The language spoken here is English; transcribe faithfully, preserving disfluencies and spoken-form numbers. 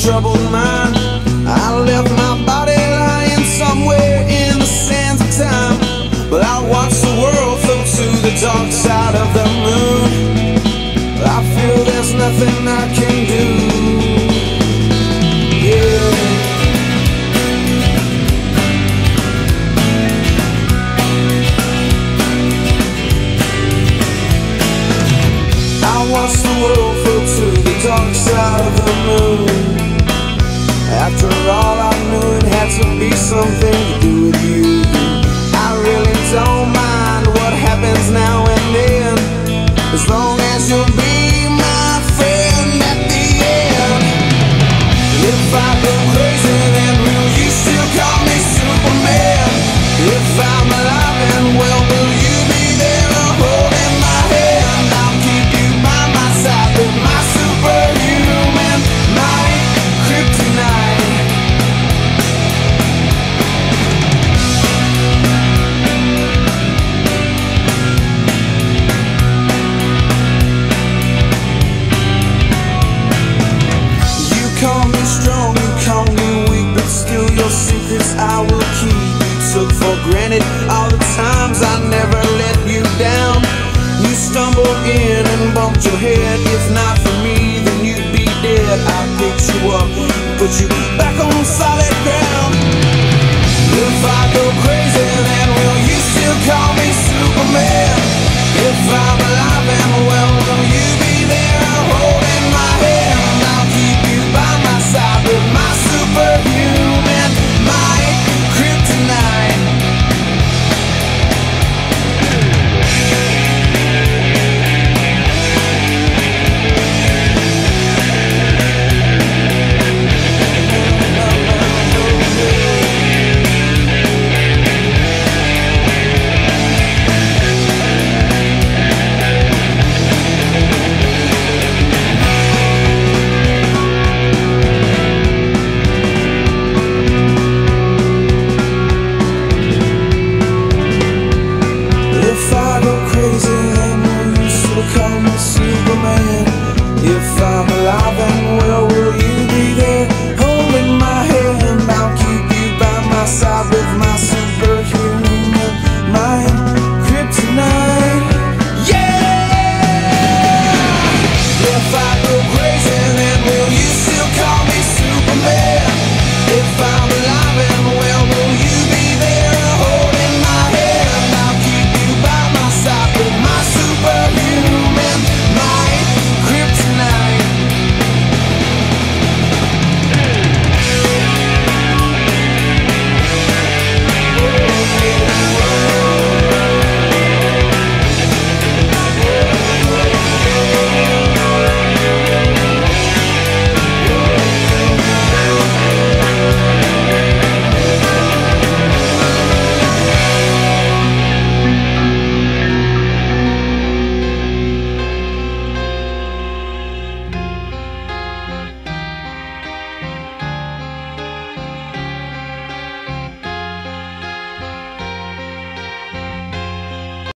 troubled mind. I left my body lying somewhere in the sands of time, but I watched the world float to the dark side of the moon. I feel there's nothing I can do. Yeah. I watched the world float to the dark side of the moon. After all, I knew it had to be something to do with you.